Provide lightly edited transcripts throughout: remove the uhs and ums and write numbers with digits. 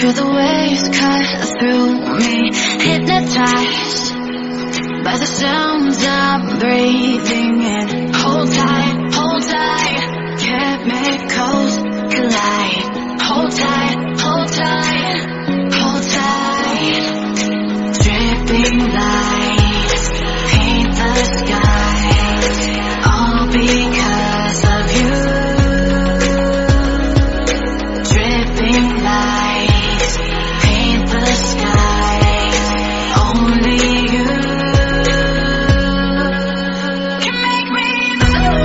Feel the waves cut through me, hypnotized by the sounds I'm breathing in. Hold tight, chemicals collide. Hold tight, hold tight, hold tight. Dripping lights paint the skies, all because of you. Dripping lights paint the skies, only you can make me move.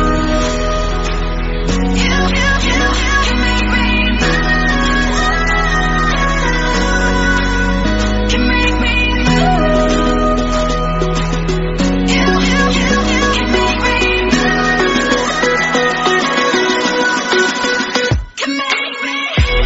You can make me move. Can make me move. You can make me move. Can make me.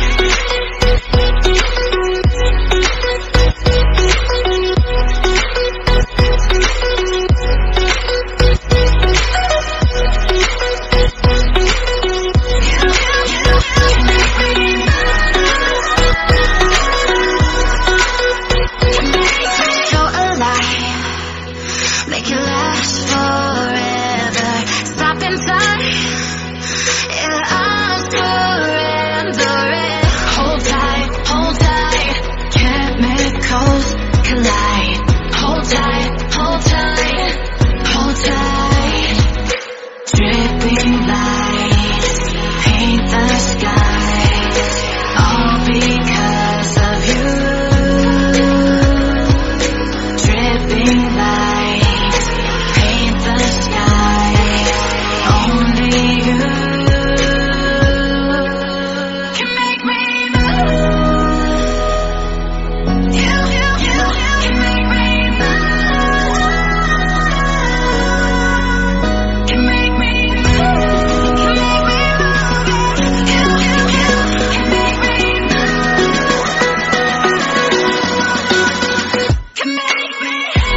So alive, make it last forever. Stop inside, yeah, I'm surrendering. Hold tight, chemicals collide. Hold tight, hold tight, hold tight. Dripping lights paint the skies, all because of you. Dripping lights paint the skies, only you can make me move. You can make me move. Can make me move. Can make me move. You can make me move. Can make me.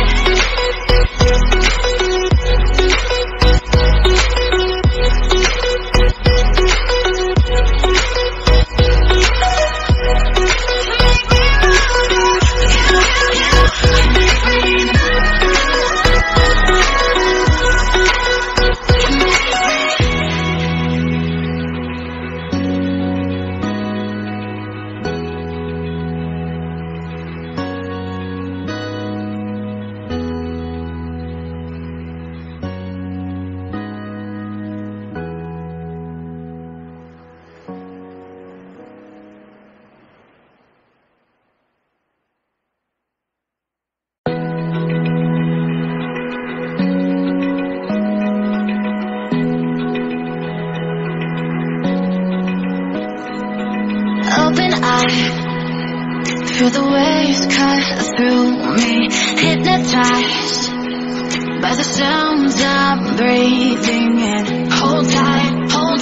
Open eye, feel the waves cut through me, hypnotized by the sounds I'm breathing in. Hold tight,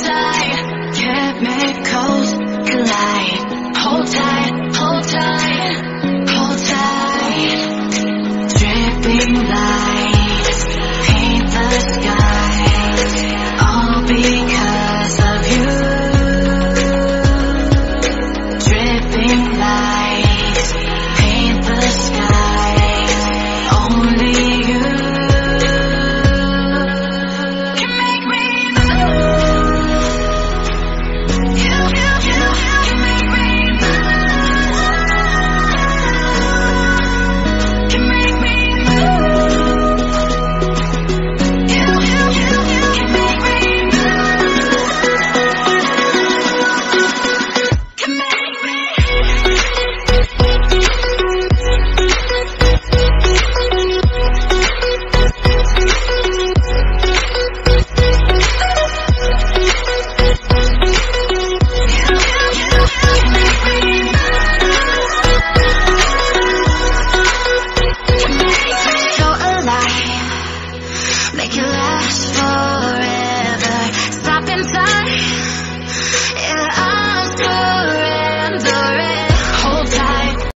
chemicals collide. Hold tight, hold tight, hold tight. Dripping light.